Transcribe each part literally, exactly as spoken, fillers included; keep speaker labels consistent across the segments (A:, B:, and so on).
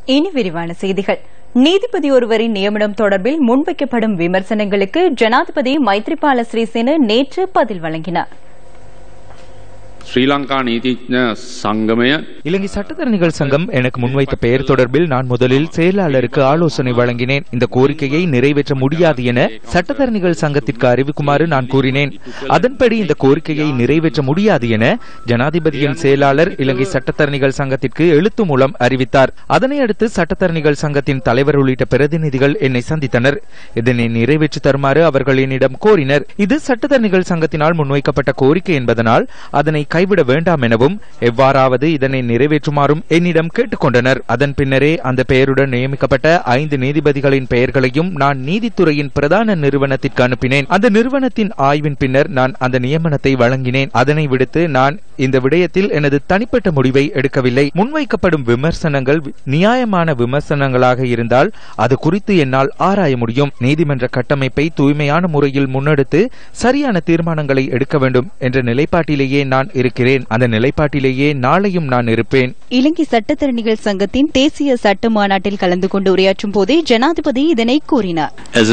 A: இனி விரிவான செய்திகள். நீதிபதி ஒருவரின் நியமனம் தொடர்பில் முன்வைக்கப்படும் விமர்சனங்களுக்கு ஜனாதிபதி மைத்ரிபால சிறிசேன நேற்று பதில் வழங்கினார்.
B: ஸ்ரீலங்கா நீதிඥ சங்கமய
C: இலங்கை சட்டத்தரணிகள் சங்கம் எனக்கு முன்வைத்த பெயர் தொடர்பில் நான் முதலில் செயலாளருக்கு ஆலோசனை வழங்கினேன். இந்த கோரிக்கையை நிறைவேற்ற முடியாது என சட்டத்தரணிகள் சங்கத்திற்கு அறிவிக்குமாறு நான் கூறினேன். அதன்படி இந்த கோரிக்கையை நிறைவேற்ற முடியாது என ஜனாதிபதியின் செயலாளர் இலங்கை சட்டத்தரணிகள் சங்கத்திற்கு எழுத்து மூலம் அறிவித்தார். அதனையடுத்து சட்டத்தரணிகள் சங்கத்தின் தலைவர் உள்ளிட்ட பிரதிநிதிகள் என்னை சந்தித்தனர். இதனை நிறைவேற்றி தருமாறு அவர்கள் என்னிடம் கோரினர். இது சட்டத்தரணிகள் சங்கத்தினால் முன்வைக்கப்பட்ட கோரிக்கை என்பதனால் அதனை கைவிட வேண்டாம் எனவும் எவ்வாறாவது இதனை நிறைவேற்றுமாறும் என்னிடம் கேட்டுக் கொண்டனர். அதன் பின்னரே அந்த பெயருடன் நியமிக்கப்பட்ட ஐந்து நீதிபதிகளின் பெயர்களையும் நான் நீதித்துறையின் பிரதான நிறுவனத்திற்கு அனுப்பினேன். அந்த நிறுவனத்தின் ஆய்வின் பின்னர் நான் அந்த நியமனத்தை வழங்கினேன். அதனை விடுத்து நான் இந்த விடயத்தில் எனது தனிப்பட்ட முடிவை எடுக்கவில்லை. முன்வைக்கப்படும் விமர்சனங்கள் நியாயமான விமர்சனங்களாக இருந்தால் அது குறித்து என்னால் ஆராய முடியும். நீதிமன்ற கட்டமைப்பை தூய்மையான முறையில் முன்னெடுத்து சரியான தீர்மானங்களை எடுக்க வேண்டும் என்ற நிலைப்பாட்டிலேயே நான் இருக்கிறேன். அந்த நிலைப்பாட்டிலேயே நாளையும் நான் இருப்பேன்.
A: இலங்கை சட்டத்தரணிகள் சங்கத்தின் தேசிய சட்ட மாநாட்டில் கலந்து கொண்டு உரையாற்றும் போதே ஜனாதிபதி இதனை கூறினார்.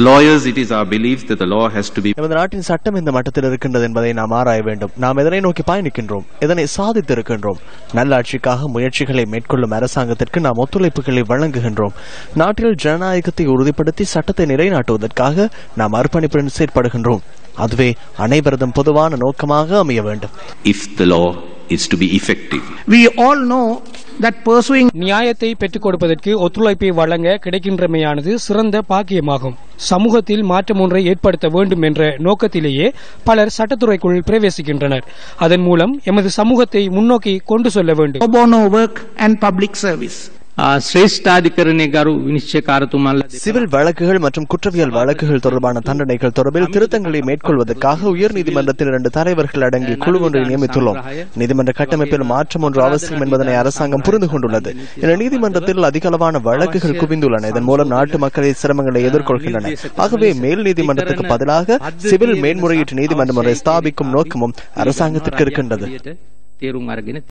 D: நமது நாட்டின் சட்டம் இந்த மட்டத்தில் இருக்கின்றது என்பதை நாம் ஆராய வேண்டும். நாம் எதனை நோக்கி பயணிக்கின்றோம், எதனை சாதித்திருக்கின்றோம். நல்லாட்சிக்காக முயற்சிகளை மேற்கொள்ளும் அரசாங்கத்திற்கு நாம் ஒத்துழைப்புகளை வழங்குகின்றோம். நாட்டில் ஜனநாயகத்தை உறுதிப்படுத்தி சட்டத்தை நிலைநாட்டுவதற்காக நாம் அர்ப்பணிப்புடன் செயற்படுகின்றோம். அதுவே அனைவரதும் பொதுவான நோக்கமாக அமைய வேண்டும்.
E: If the law is to be effective.
F: We all know that pursuing நியாயத்தை பெற்றுக் கொடுப்பதற்கு ஒத்துழைப்பை வழங்க கிடைக்கின்றமையானது சிறந்த பாக்கியமாகும். சமூகத்தில் மாற்றம் ஒன்றை ஏற்படுத்த வேண்டும் என்ற நோக்கத்திலேயே பலர் சட்டத்துறைக்குள் பிரவேசிக்கின்றனர். அதன் மூலம் எமது சமூகத்தை முன்னோக்கி கொண்டு செல்ல வேண்டும். Pro bono work and public service.
D: Civil வழக்குகள் மற்றும் குற்றவியல் வழக்குகள் தொடர்பான தண்டனைகள் தொடர்பில் திருத்தங்களை மேற்கொள்வதற்காக உயர்நீதிமன்றத்தில் இரண்டு தலைவர்கள் அடங்கிய குழு ஒன்றை நியமித்துள்ளோம். நீதிமன்ற கட்டமைப்பில் மாற்றம் ஒன்று அவசியம் என்பதனை அரசாங்கம் புரிந்து கொண்டுள்ளது. இந்த நீதிமன்றத்தில் அதிக அளவான வழக்குகள் குவிந்துள்ளன. இதன் மூலம் நாட்டு மக்களின் சிரமங்களை எதிர்கொள்கின்றன. ஆகவே மேல் நீதிமன்றத்துக்கு பதிலாக சிவில் மேன்முறையீட்டு நீதிமன்றம் ஒன்றை ஸ்தாபிக்கும் நோக்கமும் அரசாங்கத்திற்கு இருக்கின்றது.